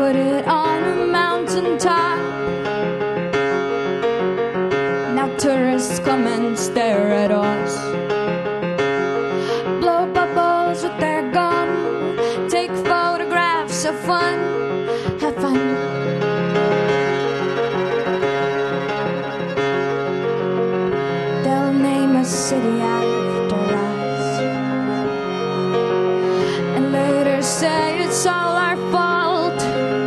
put it on a mountaintop. Now tourists come and stare at us, blow bubbles with their gum, take photographs of fun, have fun. They'll name a city after us and later say it's all our fault.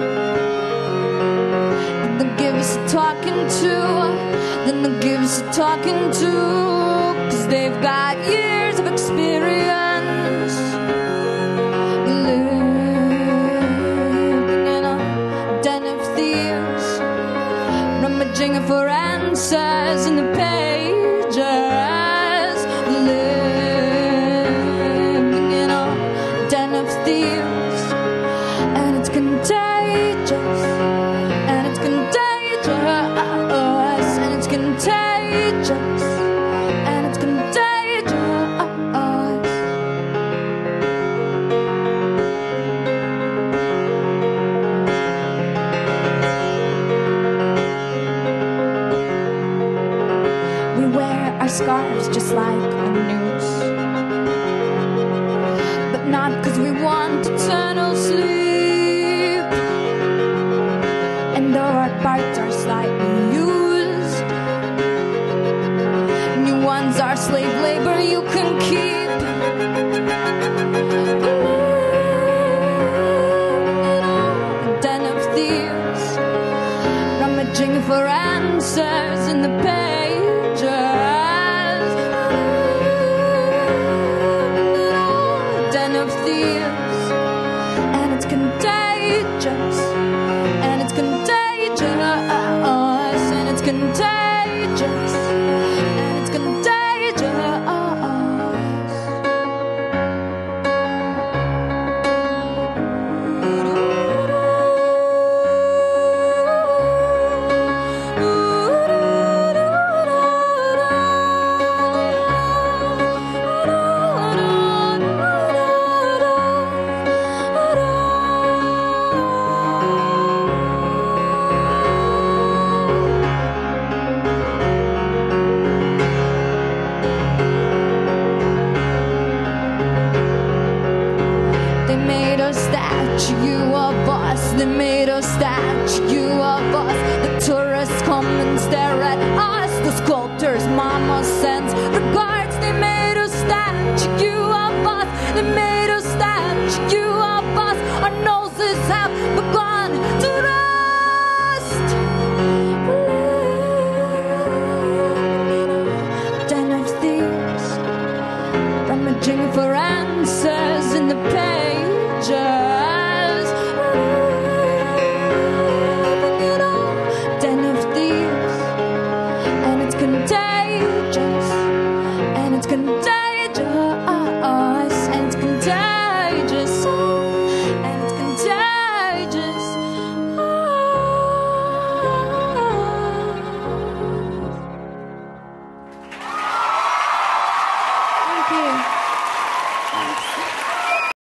Then they'll give us a talking to, then they'll give us a talking to, 'cause they've got years of experience living in a den of thieves, rummaging for answers in the pages, living in a den of thieves. And it's contagious, and it's contagious, and it's contagious, and it's contagious. We wear our scarves just like a noose, but not 'cause we want eternal sleep. And though our parts are slightly used, new ones are slave labor you can keep. Den of thieves, rummaging for answers in the pages. Den of thieves, and it's contagious, and it's contagious, and it's contagious, and it's contagious. They made a statue of us, they made a statue of us. The tourists come and stare at us, the sculptor's mama sends regards. They made a statue of us, they made a